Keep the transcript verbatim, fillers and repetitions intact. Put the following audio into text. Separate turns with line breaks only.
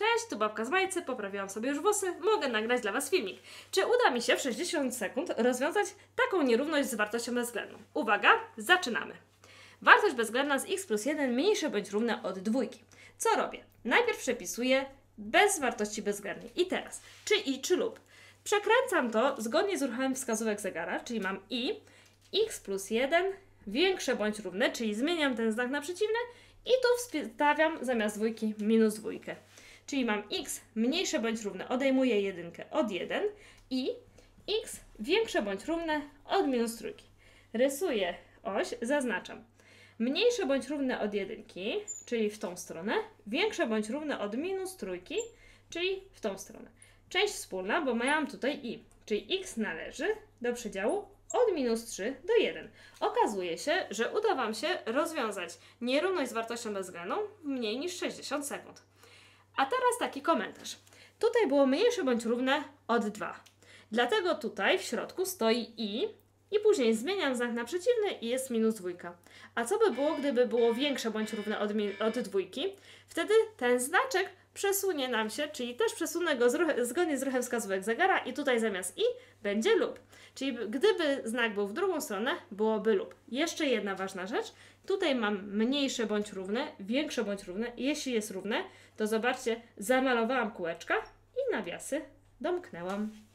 Cześć, tu babka z Majcy, poprawiłam sobie już włosy, mogę nagrać dla Was filmik. Czy uda mi się w sześćdziesiąt sekund rozwiązać taką nierówność z wartością bezwzględną? Uwaga, zaczynamy. Wartość bezwzględna z x plus jeden mniejsze bądź równe od dwójki. Co robię? Najpierw przepisuję bez wartości bezwzględnej. I teraz, czy i, czy lub. Przekręcam to zgodnie z ruchem wskazówek zegara, czyli mam i, x plus jeden większe bądź równe, czyli zmieniam ten znak na przeciwny i tu wstawiam zamiast dwójki minus dwójkę. Czyli mam x mniejsze bądź równe, odejmuję jedynkę od jeden i x większe bądź równe od minus trójki. Rysuję oś, zaznaczam. Mniejsze bądź równe od jedynki, czyli w tą stronę, większe bądź równe od minus trójki, czyli w tą stronę. Część wspólna, bo miałam tutaj i, czyli x należy do przedziału od minus trzy do jeden. Okazuje się, że uda Wam się rozwiązać nierówność z wartością bezwzględną w mniej niż sześćdziesiąt sekund. A teraz taki komentarz. Tutaj było mniejsze bądź równe od dwa. Dlatego tutaj w środku stoi i i później zmieniam znak na przeciwny i jest minus dwójka. A co by było, gdyby było większe bądź równe od, od dwójki? Wtedy ten znaczek przesunie nam się, czyli też przesunę go z ruch, zgodnie z ruchem wskazówek zegara i tutaj zamiast i będzie lub. Czyli gdyby znak był w drugą stronę, byłoby lub. Jeszcze jedna ważna rzecz. Tutaj mam mniejsze bądź równe, większe bądź równe. Jeśli jest równe, to zobaczcie, zamalowałam kółeczka i nawiasy domknęłam.